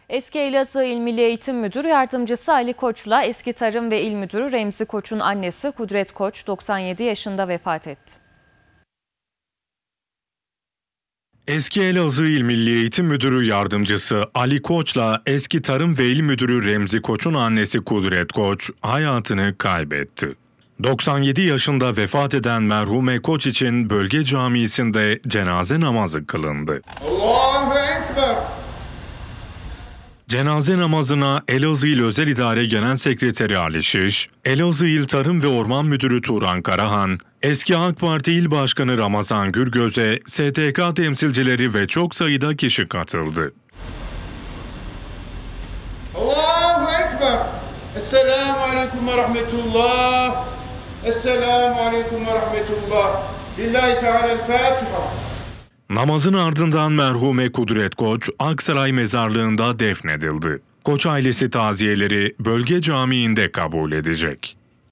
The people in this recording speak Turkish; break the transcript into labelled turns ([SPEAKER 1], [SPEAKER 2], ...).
[SPEAKER 1] Eski Elazığ İl Milli Eğitim Müdürü Yardımcısı Ali Koç'la eski Tarım ve İl Müdürü Remzi Koç'un annesi Kudret Koç 97 yaşında vefat etti.
[SPEAKER 2] Eski Elazığ İl Milli Eğitim Müdürü Yardımcısı Ali Koç'la eski Tarım ve İl Müdürü Remzi Koç'un annesi Kudret Koç hayatını kaybetti. 97 yaşında vefat eden merhume Koç için bölge camisinde cenaze namazı kılındı.
[SPEAKER 3] Allahu Ekber.
[SPEAKER 2] Cenaze namazına Elazığ İl Özel İdare Genel Sekreteri Ali Şiş, Elazığ İl Tarım ve Orman Müdürü Turan Karahan, eski AK Parti İl Başkanı Ramazan Gürgöz'e STK temsilcileri ve çok sayıda kişi katıldı.
[SPEAKER 3] Allahu Ekber. Esselamu Aleyküm ve Rahmetullah. Esselamu Aleyküm ve Rahmetullah. Lillahi Teala'l-Fatiha.
[SPEAKER 2] Namazın ardından merhume Kudret Koç, Aksaray Mezarlığı'nda defnedildi. Koç ailesi taziyeleri bölge camiinde kabul edecek.